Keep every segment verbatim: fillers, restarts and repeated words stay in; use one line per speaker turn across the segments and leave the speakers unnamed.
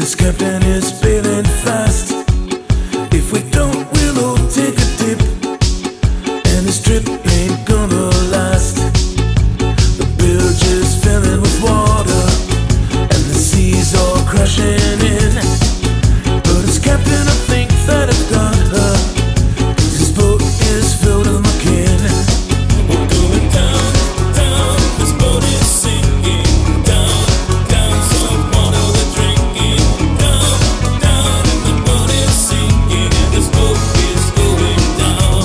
this captain is bailing fast. If we don't, we'll all take a dip, and this trip ain't gonna last. The bilge is filling with water, and the seas all crashing in. But as captain, I think that I've got her. This boat is filled with my kin. We're going down, down, this boat is sinking. Down, down, some water we're drinking. Down, down, the boat is sinking, and this boat is going down.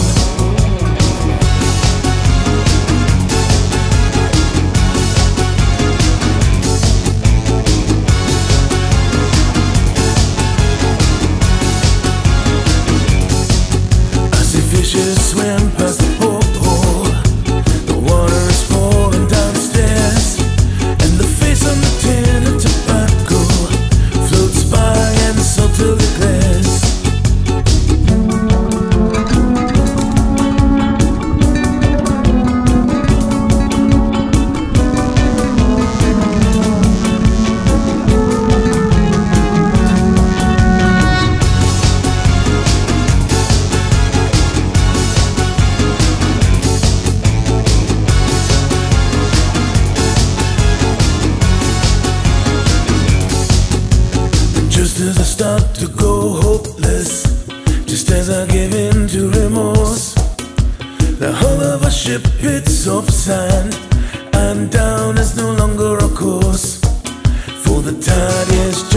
I see fishes swim past the porthole. The water is pouring downstairs, and the face on the tin of tobacco floats by and saltily glares. Just as I start to go hopeless, just as I give in to remorse, the hull of a ship hits off sand, and down is no longer a course, for the tide is